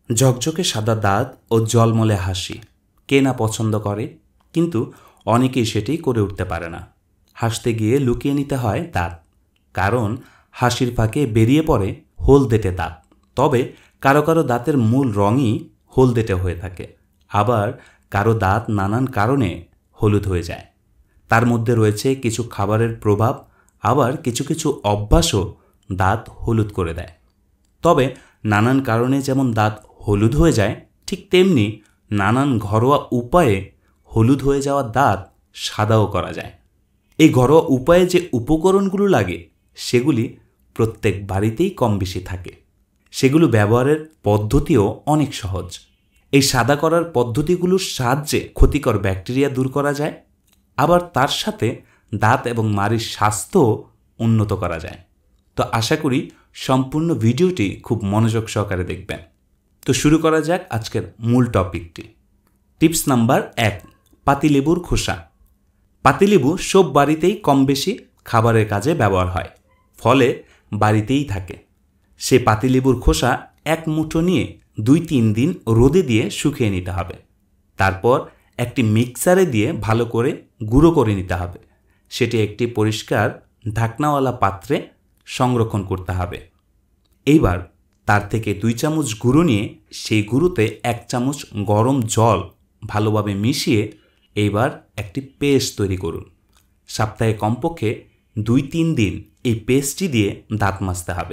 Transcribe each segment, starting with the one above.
ঝকঝকে সাদা দাঁত ও জলমলে হাসি কে না পছন্দ করে, কিন্তু অনেকেই সেটি করে উঠতে পারে না। হাসতে গিয়ে লুকিয়ে নিতে হয় দাঁত, কারণ হাসির ফাঁকে বেরিয়ে পড়ে হলদেটে দাঁত। তবে কারো কারো দাঁতের মূল রঙই হলদেটে হয়ে থাকে, আবার কারো দাঁত নানান কারণে হলুদ হয়ে যায়। তার মধ্যে রয়েছে কিছু খাবারের প্রভাব, আবার কিছু কিছু অভ্যাসও দাঁত হলুদ করে দেয়। তবে নানান কারণে যেমন দাঁত হলুদ হয়ে যায়, ঠিক তেমনি নানান ঘরোয়া উপায়ে হলুদ হয়ে যাওয়া দাঁত সাদাও করা যায়। এই ঘরোয়া উপায়ে যে উপকরণগুলো লাগে সেগুলি প্রত্যেক বাড়িতেই কম বেশি থাকে। সেগুলো ব্যবহারের পদ্ধতিও অনেক সহজ। এই সাদা করার পদ্ধতিগুলোর সাহায্যে ক্ষতিকর ব্যাকটেরিয়া দূর করা যায়, আবার তার সাথে দাঁত এবং মাড়ির স্বাস্থ্যও উন্নত করা যায়। তো আশা করি সম্পূর্ণ ভিডিওটি খুব মনোযোগ সহকারে দেখবেন। তো শুরু করা যাক আজকের মূল টপিকটি। টিপস নাম্বার 1, পাতিলেবুর খোসা। পাতিলেবু সব বাড়িতেই কম বেশি খাবারের কাজে ব্যবহার হয়, ফলে বাড়িতেই থাকে। সে পাতিলেবুর খোসা এক মুঠো নিয়ে 2-3 দিন রোদে দিয়ে শুকিয়ে নিতে হবে। তারপর একটি মিক্সারে দিয়ে ভালো করে গুঁড়ো করে নিতে হবে। সেটি একটি পরিষ্কার ঢাকনাওয়ালা পাত্রে সংরক্ষণ করতে হবে। এইবার তার থেকে 2 চামচ গুঁড়ো নিয়ে সেই গুঁড়োতে 1 চামচ গরম জল ভালোভাবে মিশিয়ে এইবার একটি পেস্ট তৈরি করুন। সপ্তাহে কমপক্ষে 2-3 দিন এই পেস্টটি দিয়ে দাঁত মাজতে হবে।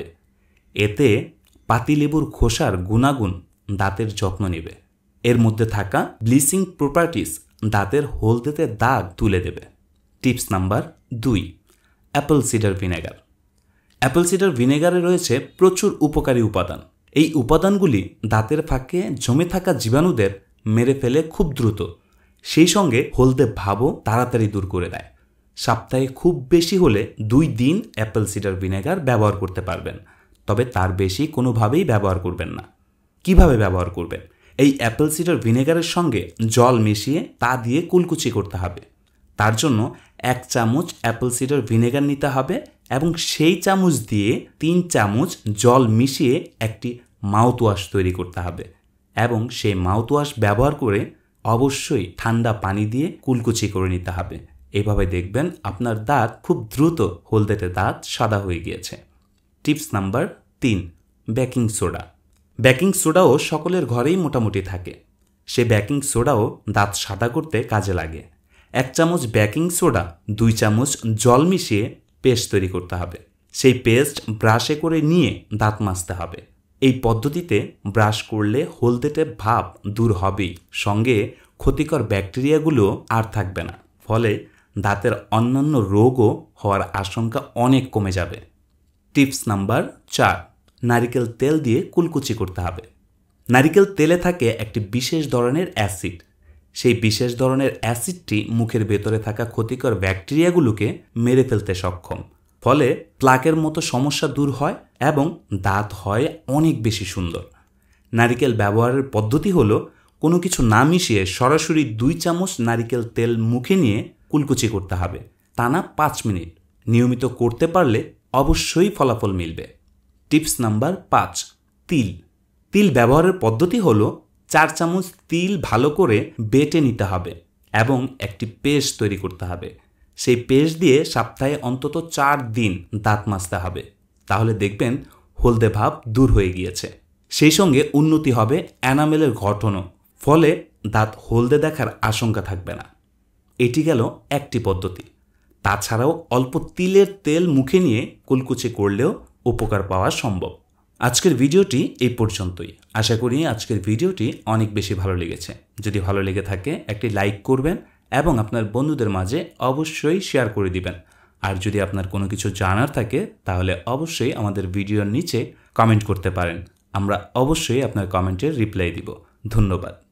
এতে পাতিলেবুর খোসার গুণাগুণ দাঁতের যত্ন নেবে। এর মধ্যে থাকা ব্লিচিং প্রপার্টিস দাঁতের হলদেটে দাগ তুলে দেবে। Tips number 2, apple cider vinegar. Apple cider ভিনেগারে রয়েছে প্রচুর উপকারী উপাদান। এই উপাদানগুলি দাঁতের ফাঁকে জমে থাকা জীবাণুদের মেরে ফেলে খুব দ্রুত, সেই সঙ্গে হলদে ভাবও তাড়াতাড়ি দূর করে দেয়। সপ্তাহে খুব বেশি হলে 2 দিন অ্যাপল সিডার ভিনেগার ব্যবহার করতে পারবেন, তবে তার বেশি কোনোভাবেই ব্যবহার করবেন না। কিভাবে ব্যবহার করবেন? এই অ্যাপল সিডার ভিনেগারের সঙ্গে জল মিশিয়ে তা দিয়ে কুলকুচি করতে হবে। তার জন্য 1 চামচ অ্যাপল সিডার ভিনেগার নিতে হবে এবং সেই চামচ দিয়ে 3 চামচ জল মিশিয়ে একটি মাউথওয়াশ তৈরি করতে হবে এবং সেই মাউথওয়াশ ব্যবহার করে অবশ্যই ঠান্ডা পানি দিয়ে কুলকুচি করে নিতে হবে। এভাবে দেখবেন আপনার দাঁত খুব দ্রুত হলদেটে দাঁত সাদা হয়ে গিয়েছে। Tips number 3, baking soda. Baking সোডাও সকলের ঘরেই মোটামুটি থাকে। সে বেকিং সোডাও দাঁত সাদা করতে কাজে লাগে। 1 চামচ বেকিং সোডা 2 চামচ জল মিশিয়ে পেস্ট তৈরি করতে হবে। সেই পেস্ট ব্রাশে করে নিয়ে দাঁত মাজতে হবে। এই পদ্ধতিতে ব্রাশ করলে হলদেটে ভাব দূর হবেই, সঙ্গে ক্ষতিকর ব্যাকটেরিয়াগুলো আর থাকবে না। ফলে দাঁতের অন্যান্য রোগও হওয়ার আশঙ্কা অনেক কমে যাবে। টিপস নাম্বার 4, নারিকেল তেল দিয়ে কুলকুচি করতে হবে। নারিকেল তেলে থাকে একটি বিশেষ ধরনের অ্যাসিড। সেই বিশেষ ধরনের অ্যাসিডটি মুখের ভেতরে থাকা ক্ষতিকর ব্যাকটেরিয়াগুলোকে মেরে ফেলতে সক্ষম। ফলে প্লাকের মতো সমস্যা দূর হয় এবং দাঁত হয় অনেক বেশি সুন্দর। নারিকেল ব্যবহারের পদ্ধতি হলো কোনো কিছু না মিশিয়ে সরাসরি 2 চামচ নারিকেল তেল মুখে নিয়ে কুলকুচি করতে হবে, টানা 5 মিনিট। নিয়মিত করতে পারলে অবশ্যই ফলাফল মিলবে। টিপস নাম্বার 5, তিল। তিল ব্যবহারের পদ্ধতি হলো 4 চামচ তিল ভালো করে বেটে নিতে হবে এবং একটি পেস্ট তৈরি করতে হবে। সেই পেস্ট দিয়ে সপ্তাহে অন্তত 4 দিন দাঁত মাজতে হবে। তাহলে দেখবেন হলদে ভাব দূর হয়ে গিয়েছে। সেই সঙ্গে উন্নতি হবে এনামেলের গঠনও, ফলে দাঁত হলদে দেখার আশঙ্কা থাকবে না। এটি গেল একটি পদ্ধতি। তাছাড়াও অল্প তিলের তেল মুখে নিয়ে কুলকুচি করলেও উপকার পাওয়া সম্ভব। আজকের ভিডিওটি এই পর্যন্তই। আশা করি আজকের ভিডিওটি অনেক বেশি ভালো লেগেছে। যদি ভালো লেগে থাকে একটি লাইক করবেন এবং আপনার বন্ধুদের মাঝে অবশ্যই শেয়ার করে দিবেন। আর যদি আপনার কোনো কিছু জানার থাকে তাহলে অবশ্যই আমাদের ভিডিওর নিচে কমেন্ট করতে পারেন। আমরা অবশ্যই আপনার কমেন্টের রিপ্লাই দিব। ধন্যবাদ।